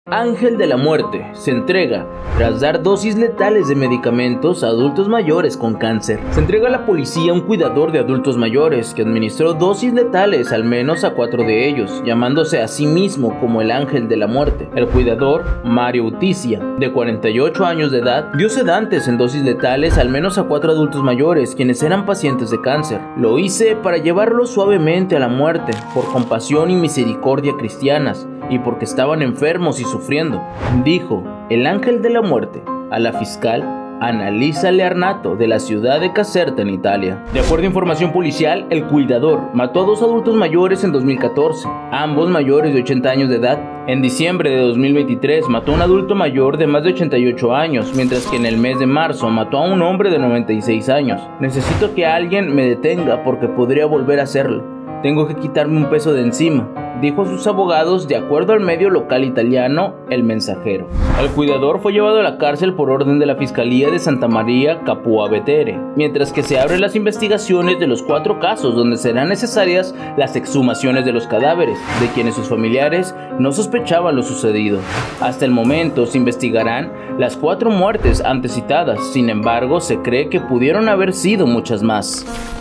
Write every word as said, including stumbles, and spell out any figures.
Ángel de la Muerte se entrega tras dar dosis letales de medicamentos a adultos mayores con cáncer. Se entrega a la policía un cuidador de adultos mayores que administró dosis letales al menos a cuatro de ellos, llamándose a sí mismo como el Ángel de la Muerte. El cuidador, Mario Uticia, de cuarenta y ocho años de edad, dio sedantes en dosis letales al menos a cuatro adultos mayores quienes eran pacientes de cáncer. Lo hice para llevarlos suavemente a la muerte, por compasión y misericordia cristianas, y porque estaban enfermos y sufriendo, dijo el Ángel de la Muerte a la fiscal Annalisa Learnato de la ciudad de Caserta en Italia. De acuerdo a información policial, el cuidador mató a dos adultos mayores en dos mil catorce, ambos mayores de ochenta años de edad. En diciembre de dos mil veintitrés mató a un adulto mayor de más de ochenta y ocho años, mientras que en el mes de marzo mató a un hombre de noventa y seis años. Necesito que alguien me detenga porque podría volver a hacerlo. Tengo que quitarme un peso de encima, dijo a sus abogados de acuerdo al medio local italiano El Mensajero. El cuidador fue llevado a la cárcel por orden de la Fiscalía de Santa Maria Capua Vetere, mientras que se abren las investigaciones de los cuatro casos donde serán necesarias las exhumaciones de los cadáveres, de quienes sus familiares no sospechaban lo sucedido. Hasta el momento se investigarán las cuatro muertes antes citadas, sin embargo se cree que pudieron haber sido muchas más.